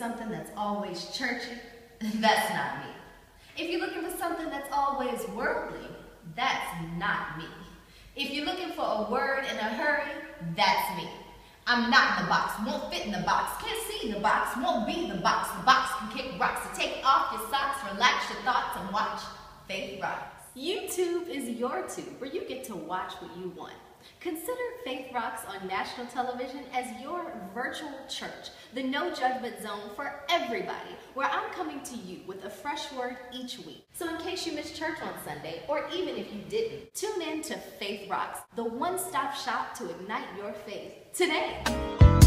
something that's always churchy, that's not me. If you're looking for something that's always worldly, that's not me. If you're looking for a word in a hurry, that's me. I'm not in the box, won't fit in the box, can't see the box, won't be the box can kick rocks. So take off your socks, relax your thoughts, and watch Faith Rocks. YouTube is your tube where you get to watch what you want. Consider Faith Rocks on national television as your virtual church, the no judgment zone for everybody, where I'm coming to you with a fresh word each week. So in case you missed church on Sunday, or even if you didn't, tune in to Faith Rocks, the one-stop shop to ignite your faith today.